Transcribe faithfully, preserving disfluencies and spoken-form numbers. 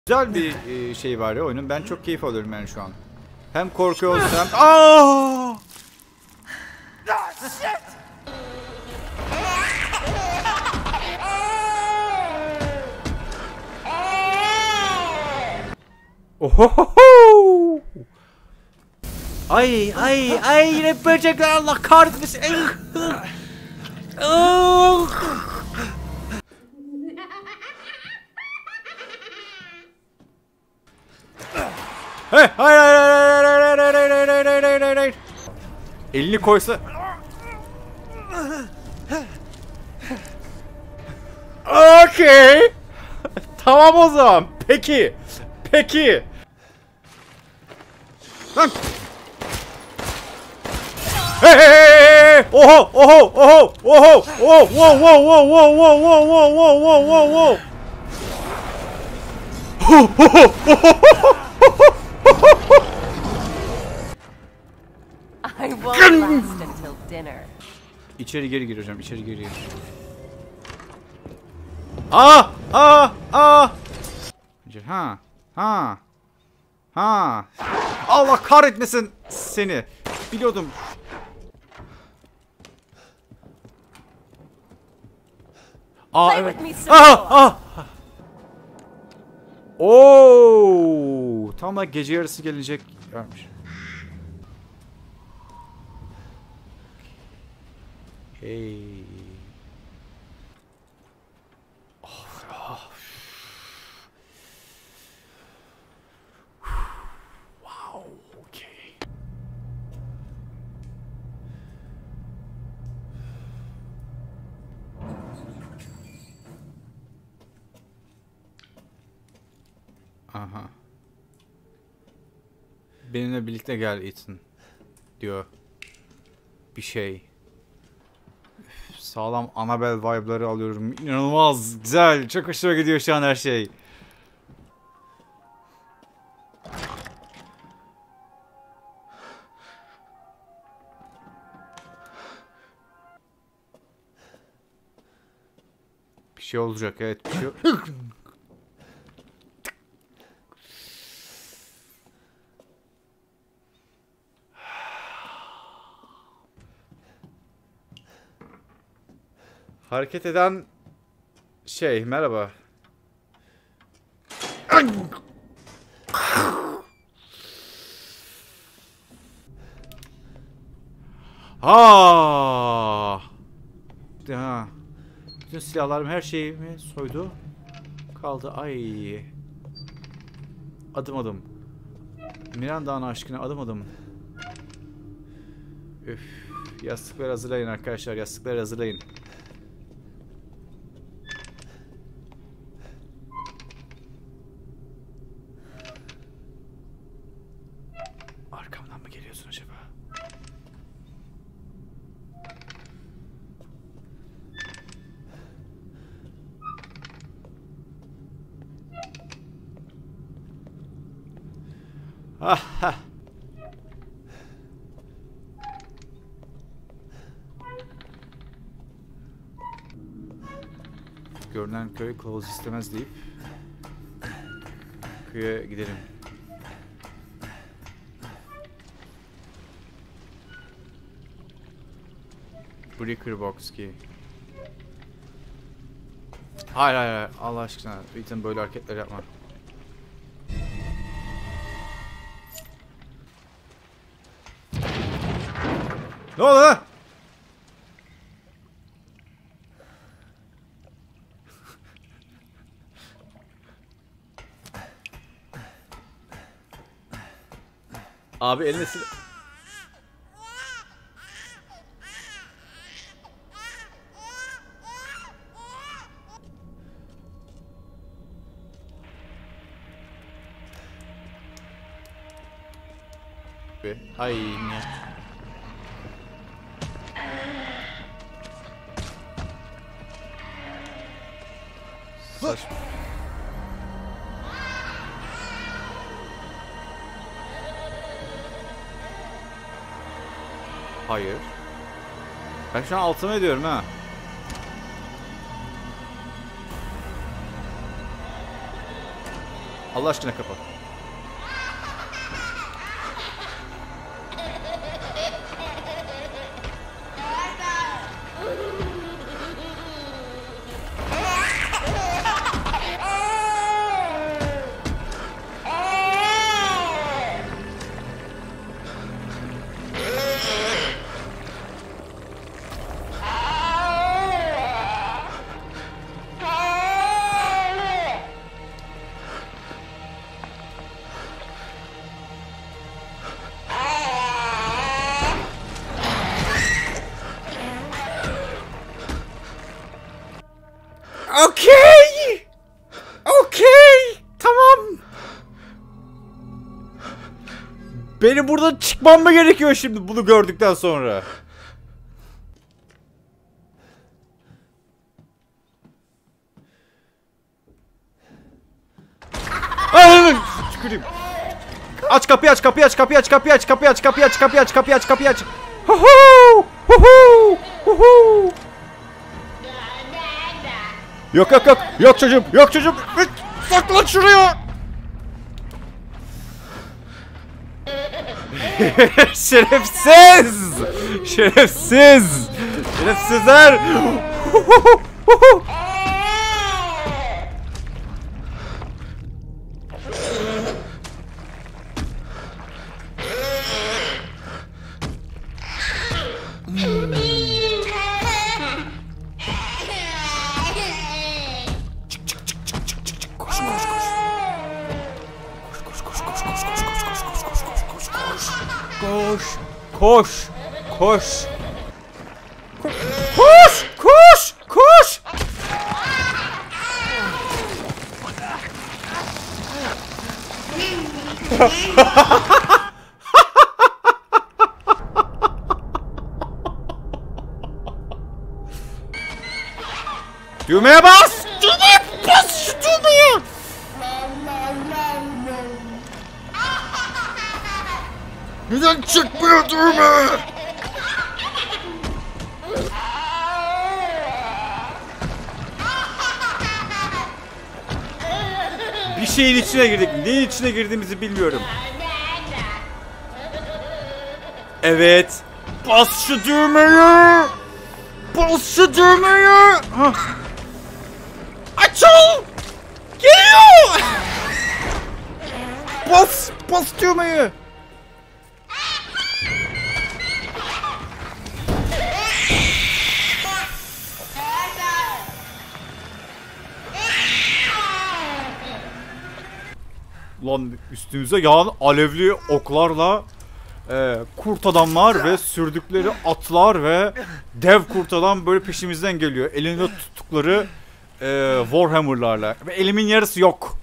Güzel bir şey var ya oyunun. Ben çok keyif alıyorum yani şu an. Hem korkuyoruz hem... Aaaa! Ohohoho! Ay ay ay yine böcekler, Allah kahretmesin. Hey, hayır hayır hayır hayır hayır hayır hayır hayır hayır hayır. Elini koysa. Okey. Tamam o zaman. Peki. Peki. Lan. Hey hey hey. Oho oho oho oho oho wow wow wow wow wow wow wow wow wow wow. I won't last until dinner. İçeri geri gireceğim, içeri geri gireceğim. Aa! Aa! Aa! Ha! Ha! Ha! Allah kahretmesin seni. Biliyordum. Aa evet. Aa! Aa! Oo! Tam da gece yarısı gelecek varmış. Hey. Of, of. Wow, okay. Aha. Benimle birlikte gel İçin diyor. Bir şey. Sağlam Annabelle vibe'ları alıyorum. İnanılmaz güzel. Çok hoşuma gidiyor şu an her şey. Bir şey olacak, evet, bir şey. Hareket eden şey, merhaba. Ha! Ha. Bütün silahlarım, her şeyimi soydu. Kaldı. Ay. Adım adım. Miranda'nın aşkına adım adım. Üf. Yastıkları hazırlayın arkadaşlar. Yastıkları hazırlayın. Arkamdan mı geliyorsun acaba? Ah. Görünen köy kılavuz istemez deyip köye gidelim. Breaker box key. Hayır hayır hayır, Allah aşkına İçin böyle hareketler yapma. Ne oldu lan? Abi eline sil... Ay ne? Saçma. Hayır. Ben şu an altıma ediyorum ha. Allah aşkına kapa. Okey. Okey. Tamam. Benim buradan çıkmam mı gerekiyor şimdi bunu gördükten sonra? Ay, tüküreyim. Aç kapıyı aç kapıyı aç kapıyı aç kapıyı aç kapıyı aç kapıyı aç kapıyı aç kapıyı aç kapıyı aç. Hu hu hu hu hu. Yok yok yok. Yok çocuğum. Yok çocuğum. Saklan şuraya. Şerefsiz. Şerefsiz. Şerefsizler. Koş, koş, koş. Koş, koş, koş. Düğmeye bas. Düğmeye bas şu düğmeye. Neden çıkmıyor düğme? Bir şeyin içine girdik. Neyin içine girdiğimizi bilmiyorum. Evet. Bas şu düğmeyi. Bas şu düğmeyi. Hah. Açıl. Geliyor. Bas. Bas düğmeyi. Lan üstümüze yağan alevli oklarla e, kurt adamlar ve sürdükleri atlar ve dev kurt adam böyle peşimizden geliyor. Elinde tuttukları e, Warhammer'larla ve elimin yarısı yok.